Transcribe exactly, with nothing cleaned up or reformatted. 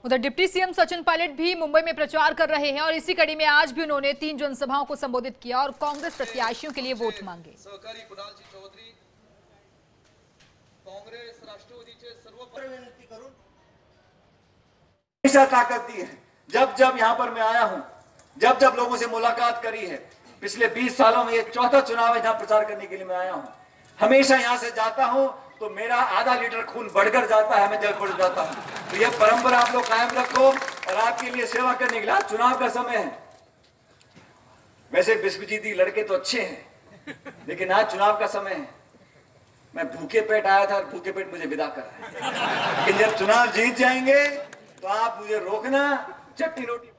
उधर deputy CM Sachin Pilot भी मुंबई में प्रचार कर रहे हैं और इसी कड़ी में आज भी उन्होंने तीन जनसभाओं को संबोधित किया और कांग्रेस प्रत्याशियों के लिए वोट मांगे। हमेशा ताकत दी है। जब जब यहाँ पर मैं आया हूँ, जब जब लोगों से मुलाकात करी है, पिछले बीस सालों में ये चौथा चुनाव है जहाँ प्रचार करने के लिए मैं आया हूँ। हमेशा यहाँ से जाता हूँ तो मेरा आधा लीटर खून बढ़कर जाता है, मैं जल बढ़ जाता हूँ। तो यह परंपरा आप लोग कायम रखो और आपके लिए सेवा करने के लिए। आज चुनाव का समय है। वैसे विश्वजीती लड़के तो अच्छे हैं, लेकिन आज चुनाव का समय है। मैं भूखे पेट आया था और भूखे पेट मुझे विदा कर रहा है। लेकिन जब चुनाव जीत जाएंगे तो आप मुझे रोकना, चट्टी रोटी